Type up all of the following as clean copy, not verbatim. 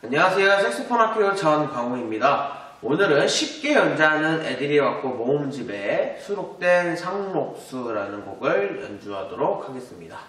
안녕하세요. 색소폰 학교 전광우입니다. 오늘은 쉽게 연주하는 애들이 왔고 모음집에 수록된 상록수라는 곡을 연주하도록 하겠습니다.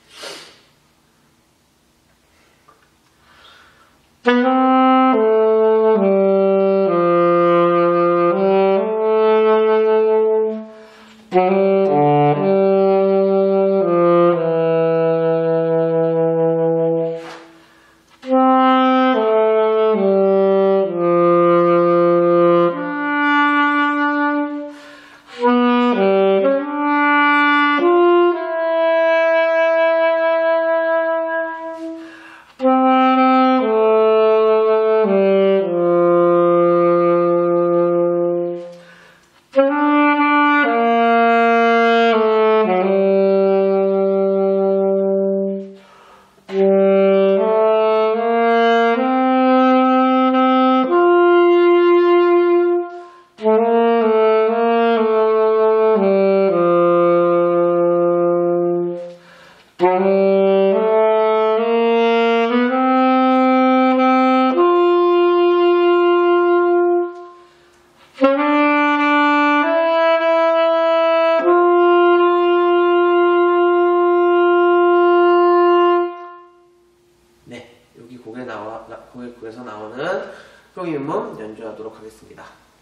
네, 여기 곡에서 나오는 효임음 연주하도록 하겠습니다.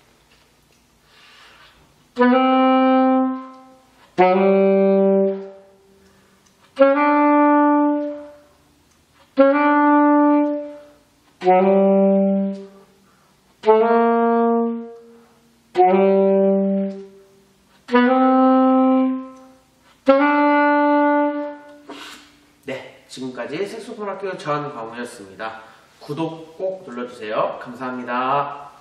네, 지금까지 색소폰 학교 전광우였습니다. 구독 꼭 눌러주세요. 감사합니다.